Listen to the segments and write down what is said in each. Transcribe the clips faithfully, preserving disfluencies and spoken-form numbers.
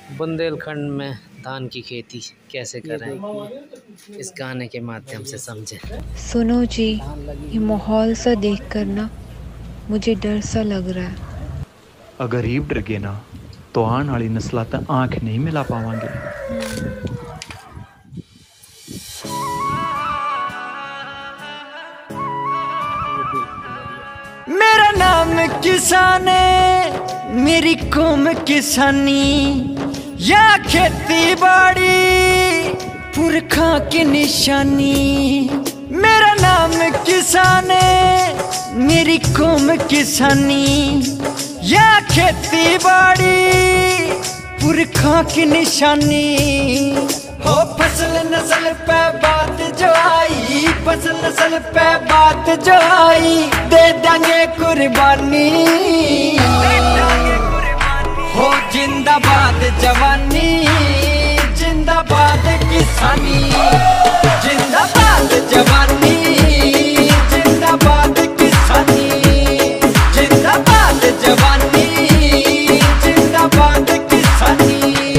बुंदेलखंड में धान की खेती कैसे करें, इस गाने के माध्यम से समझें। सुनो जी, ये माहौल सा देख कर ना मुझे डर सा लग रहा है। अगर गरीब डर गए ना तो आने वाली नस्ल तक आंख नहीं मिला पावांगे। मेरा नाम किसान है, मेरी कौम किसानी, या खेती बाड़ी पुरखा की निशानी। मेरा नाम किसान है, मेरी कौम किसानी, या खेती बाड़ी पुरखा की निशानी। हो फसल नस्ल पे बात जो आई, फसल नस्ल पे बात जो आई, दे देंगे कुर्बानी। हो जिंदाबाद जवानी, जिंदाबाद किसानी, जिंदाबाद जवानी, जिंदाबाद किसानी, जिंदाबाद जवानी, जिंदाबाद किसानी।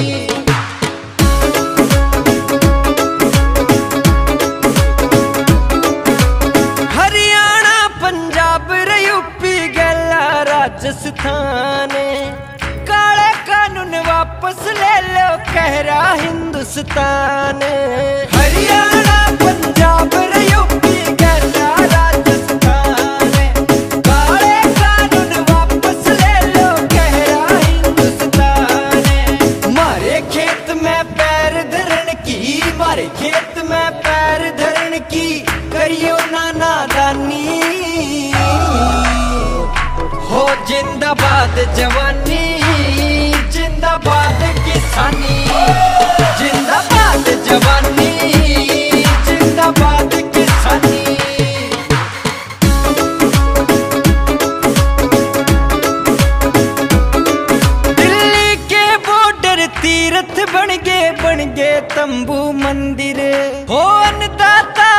हरियाणा पंजाब यूपी गला राजस्थान, काले कानून वापस ले लो कह रहा हिंदुस्तान। हरियाणा पंजाब यूपी गला राजस्थान, काले कानून वापस ले लो कह रहा हिंदुस्तान। मारे खेत में पैर धरण की, मारे खेत में पैर धरण की, करियो ना नादानी। हो जिंदाबाद जवानी, जिंदाबाद किसानी, जिंदाबाद जवानी, जिंदाबाद किसानी। दिल्ली के बॉर्डर तीर्थ बन गए, बन गए तंबू मंदिर। हो अन्नदाता